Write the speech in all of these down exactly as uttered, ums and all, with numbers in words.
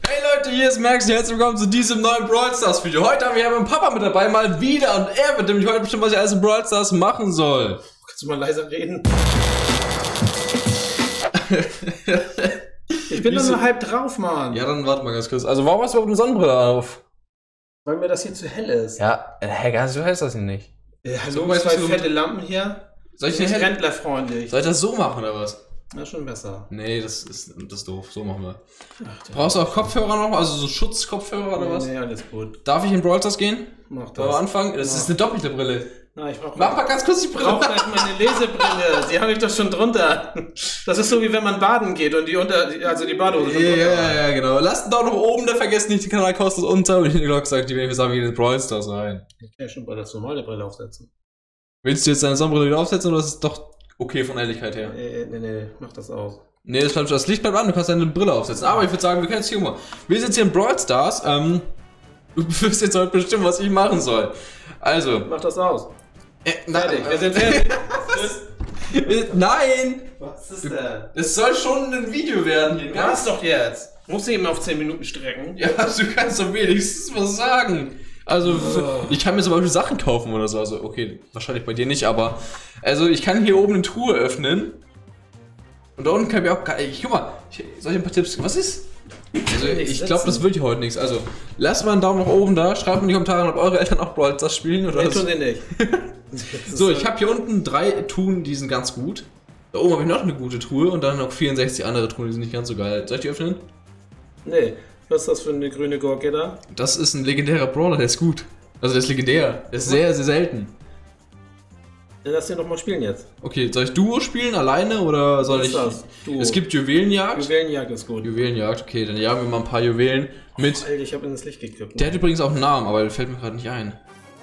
Hey Leute, hier ist Max und herzlich willkommen zu diesem neuen Brawl Stars Video. Heute haben wir meinen Papa mit dabei, mal wieder, und er wird nämlich heute bestimmt, was ich alles in Brawl Stars machen soll. Kannst du mal leiser reden? Ich bin doch nur halb drauf, Mann. Ja, dann warte mal ganz kurz. Also warum hast du überhaupt eine Sonnenbrille auf? Weil mir das hier zu hell ist. Ja, hä, äh, so heißt das nicht. Ja, hallo, so, zwei fette Lampen hier. Soll ich nicht rentlerfreundlich. Soll ich das so machen oder was? Na, schon besser. Nee, das ist, das ist doof. So machen wir. Ach, brauchst du auch Kopfhörer noch? Also so Schutzkopfhörer oder nee, was? Nee, alles gut. Darf ich in Brawl Stars gehen? Mach das. Wollen wir anfangen? Das Mach. ist eine doppelte Brille. Na, ich brauch Mach mal ganz kurz die Brille. Ich brauch gleich meine Lesebrille. Die habe ich doch schon drunter. Das ist so, wie wenn man baden geht und die unter, also die Badehose schon ja, drunter. Ja, ja, genau. Lasst einen Daumen nach oben, da vergesst nicht, die Kanal kostet unter. Und die Glocke sagt, die werden wir sagen, wie in den Brawl Stars rein. Ich kann ja schon bei das normale Brille aufsetzen. Willst du jetzt deine Sonnenbrille wieder aufsetzen oder ist es doch okay von Ehrlichkeit her? Nee, nee, nee, mach das aus. Nee, das, bleibt, das Licht bleibt an, du kannst deine Brille aufsetzen. Aber ich würde sagen, wir können jetzt hier mal. Wir sind hier in Brawl Stars. Ähm, du wirst jetzt heute bestimmen, was ich machen soll. Also. Mach das aus. Äh, fertig, wir sind fertig. Nein! Was ist denn? Es soll schon ein Video werden hier. Mach's doch jetzt. Musst du eben auf zehn Minuten strecken. Ja, du kannst doch wenigstens was sagen. Also, oh. Ich kann mir zum Beispiel Sachen kaufen oder so. Also, okay, wahrscheinlich bei dir nicht, aber. Also, ich kann hier oben eine Truhe öffnen. Und da unten kann ich auch. Ich, guck mal, ich, soll ich ein paar Tipps. Was ist? Also, ich glaube, das wird hier heute nichts. Also, lasst mal einen Daumen nach oben da. Schreibt mir in die Kommentare, ob eure Eltern auch Brawl Stars spielen oder was. Nee, tun sie nicht. So, ich habe hier unten drei Truhen, die sind ganz gut. Da oben habe ich noch eine gute Truhe und dann noch vierundsechzig andere Truhen, die sind nicht ganz so geil. Soll ich die öffnen? Nee. Was ist das für eine grüne Gurke da? Das ist ein legendärer Brawler, der ist gut. Also der ist legendär. Der ist sehr, sehr selten. Dann lass den doch mal spielen jetzt. Okay, soll ich Duo spielen, alleine oder soll ich... Was ist das? Duo. Es gibt Juwelenjagd. Juwelenjagd ist gut. Juwelenjagd, okay, dann jagen wir mal ein paar Juwelen mit... Oh, Alter, ich hab in das Licht gekippt. Der hat übrigens auch einen Namen, aber der fällt mir gerade nicht ein.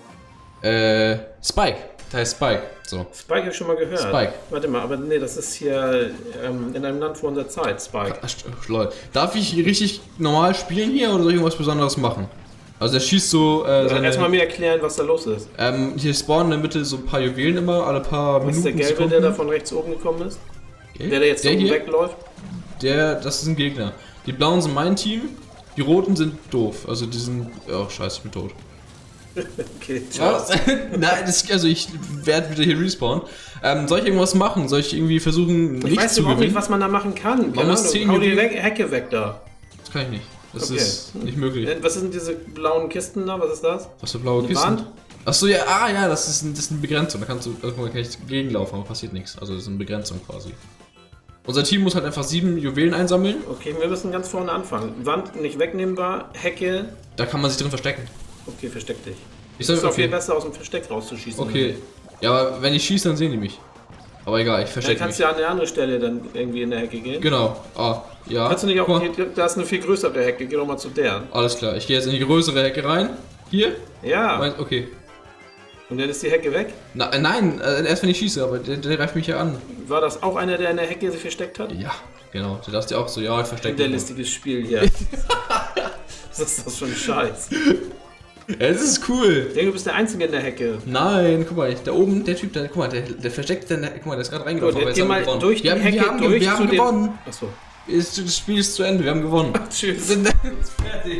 Äh, Spike. Der heißt Spike. So. Spike hab ich schon mal gehört. Spike. Warte mal, aber nee, das ist hier ähm, in einem Land vor unserer Zeit, Spike. Ach, lol. Darf ich richtig normal spielen hier oder soll ich irgendwas Besonderes machen? Also er schießt so... Äh, seine, erstmal mir erklären, was da los ist. Ähm, hier spawnen in der Mitte so ein paar Juwelen immer, alle paar was Minuten. Ist der gelbe, Sekunden. der da von rechts oben gekommen ist? Okay. Der, der jetzt der oben hier? wegläuft? Der, das ist ein Gegner. Die blauen sind mein Team, die roten sind doof. Also die sind... Oh, scheiße, ich bin tot. Okay, ciao. Was? Nein, das, also ich werde wieder hier respawnen. Ähm, soll ich irgendwas machen? Soll ich irgendwie versuchen, ich weiß zu überhaupt gewinnen? nicht, was man da machen kann. Man muss zehn Hau die Juwelen- weg, Hecke weg da. Das kann ich nicht. Das Okay. ist nicht möglich. Was sind diese blauen Kisten da? Was ist das? Was für blaue Eine Kisten? Wand? Achso, ja, ah ja, das ist, ein, das ist eine Begrenzung. Da kannst du, da kann ich gegenlaufen, aber passiert nichts. Also das ist eine Begrenzung quasi. Unser Team muss halt einfach sieben Juwelen einsammeln. Okay, wir müssen ganz vorne anfangen. Wand nicht wegnehmbar, Hecke. Da kann man sich drin verstecken. Okay, versteck dich. Ich Das soll, ist auch viel okay. besser aus dem Versteck rauszuschießen. Okay. Ja, aber wenn ich schieße, dann sehen die mich. Aber egal, ich Dann verstecke kannst mich. du ja an eine andere Stelle dann irgendwie in der Hecke gehen. Genau. Ah, ja. Kannst du nicht auch, Guck mal. hier, da ist eine viel größere Hecke, geh doch mal zu der. Alles klar, ich gehe jetzt in die größere Hecke rein. Hier? Ja. Mein, okay. Und dann ist die Hecke weg. Na, äh, nein, äh, erst wenn ich schieße, aber der, der greift mich ja an. War das auch einer, der in der Hecke sich versteckt hat? Ja, genau. Der dachte auch so, ja, ich verstecke mich. Hinterlistiges Spiel hier. Was ist das für ein Scheiß? Ja, das ist cool. Ich denke, du bist der Einzige in der Hecke. Nein, guck mal, da oben, der Typ, der, guck mal, der, der versteckt dann, guck mal, der ist gerade reingelaufen. Gut, aber geh jetzt haben mal wir gewonnen. durch die wir haben, Hecke wir haben, durch wir haben zu dem- gewonnen. Achso. Ist, das Spiel ist zu Ende, wir haben gewonnen. Tschüss. Sind fertig.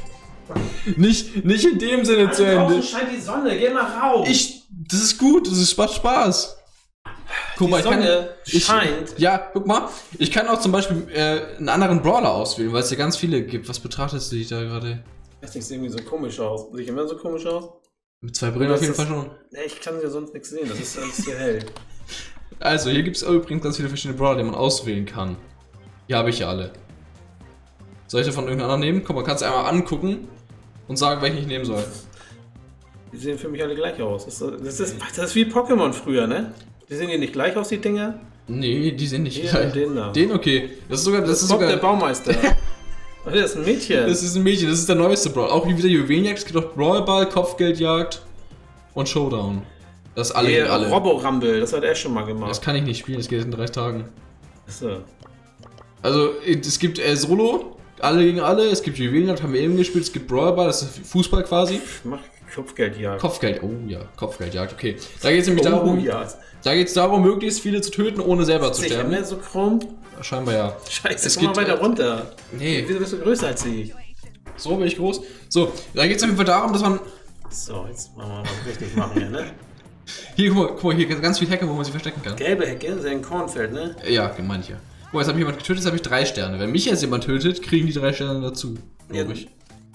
Nicht, nicht in dem Sinne zu Ende. Draußen scheint die Sonne, geh mal raus. Ich, das ist gut, das ist, macht Spaß. Guck Die mal, ich kann, Sonne ich, scheint. Ja, guck mal, ich kann auch zum Beispiel äh, einen anderen Brawler auswählen, weil es ja ganz viele gibt. Was betrachtest du dich da gerade? Das sieht irgendwie so komisch aus. Sieht immer so komisch aus? Mit zwei Brillen Das auf jeden ist- Fall schon. Nee, ich kann ja sonst nichts sehen, das ist alles hier hell. Also, hier gibt es übrigens ganz viele verschiedene Brawler, die man auswählen kann. Hier habe ich ja alle. Soll ich davon irgendeinen anderen nehmen? Guck mal, kannst du einmal angucken und sagen, welchen ich nehmen soll. Die sehen für mich alle gleich aus. Das ist, das ist, das ist wie Pokémon früher, ne? Die sehen die nicht gleich aus, die Dinger? Nee, die sind nicht Hier, gleich. den da. Den, okay. Das ist sogar, das ist Bob, sogar... der Baumeister. Oh, der ist ein Mädchen. Das ist ein Mädchen, das ist der neueste Brawl. Auch wie wieder Juwelenjagd, es gibt auch Brawlball, Kopfgeldjagd und Showdown. Das alle Hier, gegen alle. Robo-Rumble, das hat er schon mal gemacht. Das kann ich nicht spielen, das geht in drei Tagen. Achso. Also, es gibt äh, Solo, alle gegen alle, es gibt Juwelenjagd, haben wir eben gespielt, es gibt Brawlball, das ist Fußball quasi. Mach Kopfgeldjagd. Kopfgeld, oh ja, Kopfgeldjagd, okay. Da geht es nämlich Oh, darum, ja. da geht es darum, möglichst viele zu töten, ohne selber zu Sicher, sterben. mehr so krumm? Scheinbar ja. Scheiße, Es komm mal geht, weiter äh, runter. Nee, Wieso bist du größer als ich? so bin ich groß. So, da geht es auf jeden Fall darum, dass man... So, jetzt machen wir mal richtig machen hier, ne? Hier, guck mal, guck mal, hier gibt ganz viele Hecke, wo man sich verstecken kann. Gelbe Hecke, das ist ja ein Kornfeld, ne? Ja, meine ich ja. Guck mal, jetzt habe ich jemand getötet, jetzt habe ich drei Sterne. Wenn mich jetzt jemand tötet, kriegen die drei Sterne dazu, glaube ich.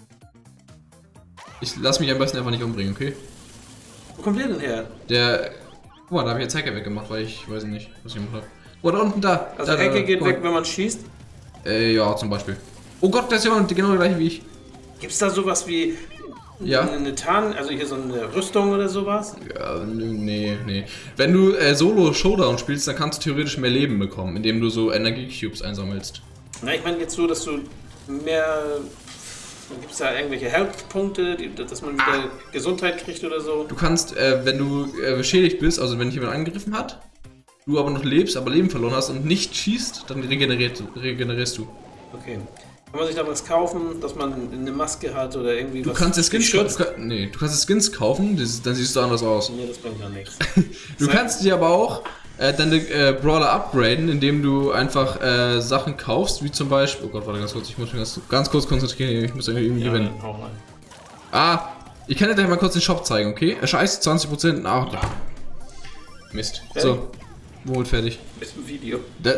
Ich lasse mich am besten einfach nicht umbringen, okay? Wo kommt der denn her? Der... Guck mal, da habe ich jetzt Hecke weggemacht, weil ich weiß nicht, was ich gemacht habe. Oh, da unten, da. Also da, Hecke da, geht guck mal. weg, wenn man schießt? Äh, ja, zum Beispiel. Oh Gott, der ist jemand genau der gleiche wie ich. Gibt's da sowas wie Ja. eine Tarn, also hier so eine Rüstung oder sowas? Ja, nee, nee. Wenn du äh, Solo Showdown spielst, dann kannst du theoretisch mehr Leben bekommen, indem du so Energie-Cubes einsammelst. Na, ich meine jetzt so, dass du mehr... Gibt es da irgendwelche Health-Punkte, die- dass man wieder Ah. Gesundheit kriegt oder so? Du kannst, äh, wenn du äh, beschädigt bist, also wenn dich jemand angegriffen hat, du aber noch lebst, aber Leben verloren hast und nicht schießt, dann regeneriert, regenerierst du. Okay. Kann man sich da was kaufen, dass man eine Maske hat oder irgendwie Du was kannst dir Skins dich schützt? kaufen. Nee, du kannst dir Skins kaufen, das, dann siehst du anders aus. Nee, das bringt ja nichts. Du kannst dir aber auch äh, deine äh, Brawler upgraden, indem du einfach äh, Sachen kaufst, wie zum Beispiel. Oh Gott, warte ganz kurz, ich muss mich ganz, ganz kurz konzentrieren, ich muss irgendwie Ja, gewinnen. dann hau rein. Ah, ich kann dir gleich mal kurz den Shop zeigen, okay? Er scheißt zwanzig Prozent nach. Mist. So, womit fertig? Ist ein Video. Da-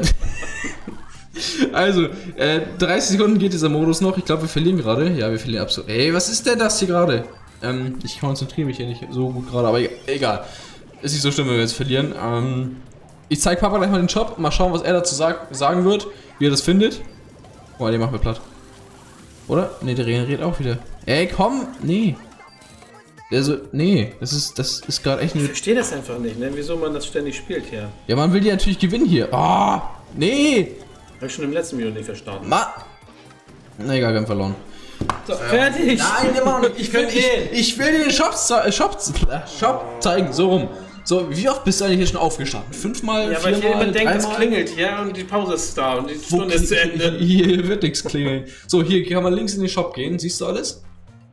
Also, äh, dreißig Sekunden geht dieser Modus noch. Ich glaube, wir verlieren gerade. Ja, wir verlieren absolut. Ey, was ist denn das hier gerade? Ähm, ich konzentriere mich hier nicht so gut gerade, aber e- egal. Ist nicht so schlimm, wenn wir jetzt verlieren. Ähm, ich zeige Papa gleich mal den Shop. Mal schauen, was er dazu sag sagen wird. Wie er das findet. Boah, den machen wir platt. Oder? Ne, der regeneriert auch wieder. Ey, komm! Nee. Also, nee. Das ist, das ist gerade echt Ich eine... verstehe das einfach nicht, ne? Wieso man das ständig spielt hier. Ja, man will die natürlich gewinnen hier. Ah! nee! Hab ich schon im letzten Video nicht verstanden. Ma... Na egal, wir haben verloren. So, fertig! Nein, immer noch nicht. Ich will, will ich, ich will dir den Shop, ze- Shop, Shop zeigen, so rum. So, wie oft bist du eigentlich hier schon aufgestanden? Fünfmal, Ja, weil ich viermal, immer denke, es dreimal? klingelt hier und die Pause ist da und die Wo Stunde ist zu klingelt- Ende. Hier wird nichts klingeln. So, hier kann man links in den Shop gehen. Siehst du alles?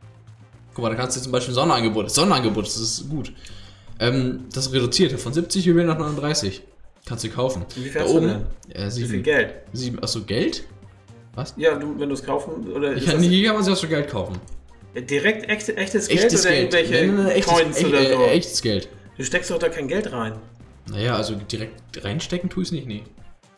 Guck mal, da kannst du zum Beispiel Sonderangebot. Das Sonderangebot, das ist gut. Ähm, das ist reduziert. Von siebzig Juwelen nach neununddreißig. Kannst du kaufen. Wie viel Da hast du oben. denn? Ja, Wie viel sieben. Geld? sieben. Achso, Geld? Ja, du, wenn du es kaufen oder Ich ist kann, das hier kann man sich auch schon Geld kaufen. direkt echt, echtes Geld Echtes oder Geld. irgendwelche Nein, nein, nein, echtes, Coins echt, oder so? äh, echtes Geld. Du steckst doch da kein Geld rein. Naja, also direkt reinstecken tue ich es nicht, nee.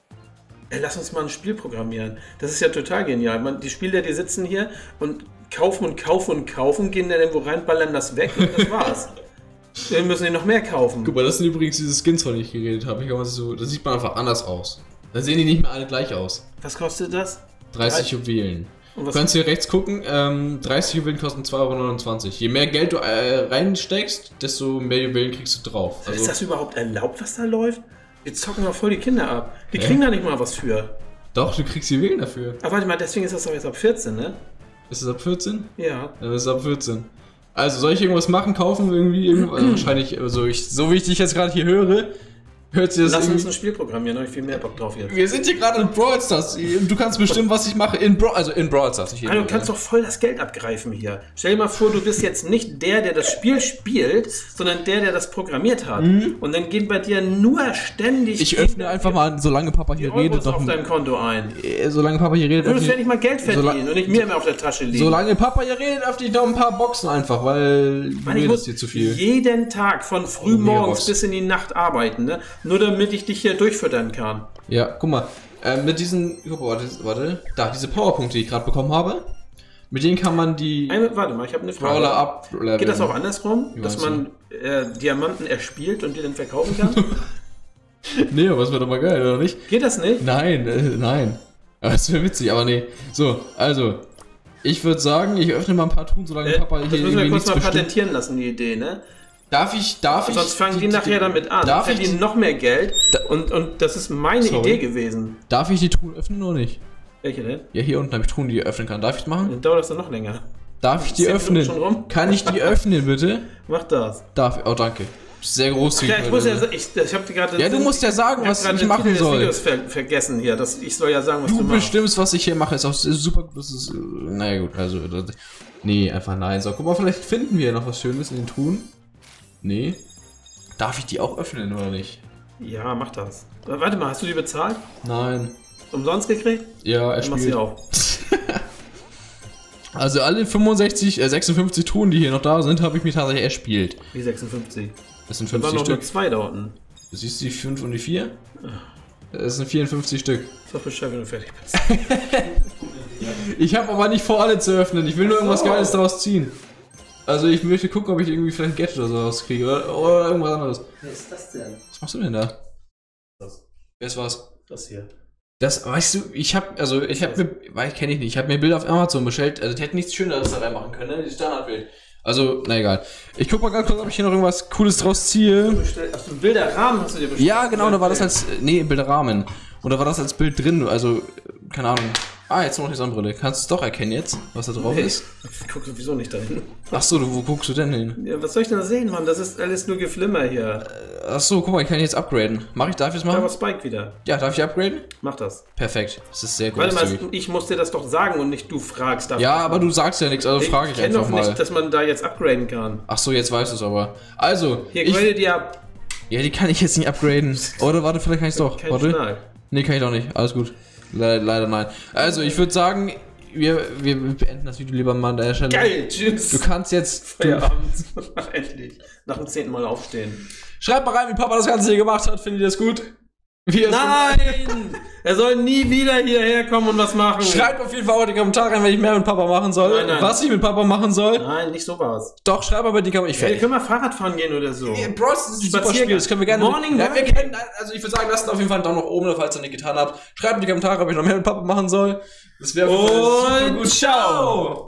Ey, lass uns mal ein Spiel programmieren. Das ist ja total genial. Man, die Spieler, die sitzen hier und kaufen und kaufen und kaufen, gehen dann irgendwo rein, ballern das weg und das war's. Dann müssen die noch mehr kaufen. Guck mal, das sind übrigens diese Skins, von denen ich geredet habe. Ich glaube, das, ist so, das sieht man einfach anders aus. Da sehen die nicht mehr alle gleich aus. Was kostet das? dreißig Juwelen. Und Du was kannst hier rechts gucken, ähm, dreißig Juwelen kosten zwei Euro neunundzwanzig. Je mehr Geld du äh, reinsteckst, desto mehr Juwelen kriegst du drauf. Also, ist das überhaupt erlaubt, was da läuft? Wir zocken doch voll die Kinder ab. Die Hä? kriegen da nicht mal was für. doch, du kriegst Juwelen dafür. Aber warte mal, deswegen ist das doch jetzt ab vierzehn, ne? Ist es ab vierzehn? Ja. Ja, das ist ab vierzehn. Also, soll ich irgendwas machen, kaufen, irgendwie? irgendwo- Also wahrscheinlich, also ich, so wie ich dich jetzt gerade hier höre, hört sich das Lass uns irgendwie... ein Spiel programmieren, da hab ich viel mehr Bock drauf jetzt. Wir sind hier gerade in Brawl Stars. Du kannst bestimmen, was ich mache in Brawl, also in Brawl Stars. Nicht in- Also, du kannst doch voll das Geld abgreifen hier. Stell dir mal vor, du bist jetzt nicht der, der das Spiel spielt, sondern der, der das programmiert hat. Und dann gehen bei dir nur ständig Ich öffne einfach mal, solange Papa die hier Euros redet, noch auf ein- dein Konto ein. Äh, solange Papa hier redet, Du würdest öffne- ständig mal Geld verdienen Sola- und nicht mir immer auf der Tasche liegen. solange Papa hier redet, öffne ich noch ein paar Boxen einfach, weil du Mann, ich redest muss hier zu viel. jeden Tag von früh Oh, morgens Megabox. bis in die Nacht arbeiten, ne? Nur damit ich dich hier durchfüttern kann. Ja, guck mal, äh, mit diesen, guck mal, warte, warte, da, diese Powerpunkte, die ich gerade bekommen habe, mit denen kann man die Eine, warte mal, ich habe eine Frage. Brawler ableveln. Geht das auch andersrum, Wie dass meinst man äh, Diamanten erspielt und die dann verkaufen kann? Nee, aber das wäre doch mal geil, oder nicht? Geht das nicht? Nein, äh, nein. Aber das wäre witzig, aber nee. So, also, ich würde sagen, ich öffne mal ein paar Truhen, solange Äh, Papa das hier müssen wir irgendwie kurz nichts mal bestimmt. patentieren lassen, die Idee, ne? Darf ich, darf ich... Sonst fangen die, nachher damit an. Darf ich, verdienen die, noch mehr Geld. Da- Und, und das ist meine Sorry. Idee gewesen. darf ich die Truhen öffnen oder nicht? Welche denn? Ja, hier unten habe ich Truhen, die ich öffnen kann. Darf ich das machen? Dann dauert das dann noch länger. Darf ich die Zehn Minuten öffnen? schon rum? Kann ich die öffnen, bitte? Mach das. Darf ich? Oh, danke. sehr großzügig. Ja, ich muss ja, ich, ich habe gerade. Ja, du musst ja sagen, was ich machen soll. Videos ver vergessen hier, das, ich soll ja sagen, was du, du du machst. bestimmst, was ich hier mache, ist auch super. Das ist, naja, gut, also. Das, nee, einfach nein. So, guck mal, vielleicht finden wir noch was Schönes in den Truhen. Nee. Darf ich die auch öffnen oder nicht? Ja, mach das. Warte mal, hast du die bezahlt? Nein. Umsonst gekriegt? Ja, er Dann machst spielt. du auch. Also alle fünfundsechzig, äh, sechsundfünfzig Truhen, die hier noch da sind, habe ich mir tatsächlich erspielt. Wie sechsundfünfzig? Das sind Da waren fünfzig noch nur Stück. zwei da unten. Du siehst die fünf und die vier? Das sind vierundfünfzig Stück. Sag Bescheid, wenn du fertig bist. Ich habe aber nicht vor, alle zu öffnen. Ich will nur irgendwas So. Geiles daraus ziehen. Also ich möchte gucken, ob ich irgendwie vielleicht ein Gadget oder so rauskriege. Oder, oder irgendwas anderes. Wer ist das denn? Was machst du denn da? Das. Wer ist was? Das hier. Das, weißt du, ich habe, also ich habe mir, weiß kenne ich nicht, ich habe mir Bilder auf Amazon bestellt, also die hätten nichts Schöneres da reinmachen können, ne? Die Standardbild. Also, na egal. Ich guck mal ganz kurz, ob ich hier noch irgendwas Cooles draus ziehe. Achso, ein Bilderrahmen hast du dir bestellt? Ja, genau, da war das als, nee, Bilderrahmen. Und da war das als Bild drin, also, keine Ahnung. Ah, jetzt noch die Sonnenbrille. Kannst du es doch erkennen jetzt, was da drauf Nee, ist? ich guck sowieso nicht dahin. Achso, du, wo guckst du denn hin? Ja, was soll ich denn da sehen, Mann? Das ist alles nur Geflimmer hier. Achso, guck mal, ich kann jetzt upgraden. Mach ich, darf ich es Da machen? war Spike wieder. Ja, darf ich upgraden? Mach das. Perfekt. Das ist sehr Warte mal, großzügig. ich muss dir das doch sagen und nicht du fragst. Ja, aber du sagst ja nichts, also frage ich, ich kenn einfach doch mal. nicht, dass man da jetzt upgraden kann. Ach so, jetzt weißt du es aber. Also, Hier, ich, grade dir ab. ja, die kann ich jetzt nicht upgraden. Oder warte, vielleicht kann ich es doch. Kein Warte. Schnall. Nee, kann ich doch nicht. Alles gut. Le leider nein. Also, ich würde sagen, wir, wir beenden das Video lieber mal an der Stelle. Geil, tschüss. Du kannst jetzt. Du, Feierabend. Endlich. Nach dem zehnten Mal aufstehen. schreibt mal rein, wie Papa das Ganze hier gemacht hat. Findet ihr das gut? Wie es- Nein! Er soll nie wieder hierher kommen und was machen. Schreibt auf jeden Fall auch in die Kommentare rein, wenn ich mehr mit Papa machen soll. Nein, nein. Was ich mit Papa machen soll. Nein, nicht sowas. Doch, schreibt aber in die Kommentare. Ich Ja, wir fertig. können mal Fahrrad fahren gehen oder so. Ey, Bro, das ist ein super Spaziergang. Spiel, das können wir gerne. Morning ja, wir Walking. können, also ich würde sagen, lasst auf jeden Fall einen Daumen nach oben, falls ihr nicht getan habt. Schreibt in die Kommentare, ob ich noch mehr mit Papa machen soll. Das wäre Und ciao!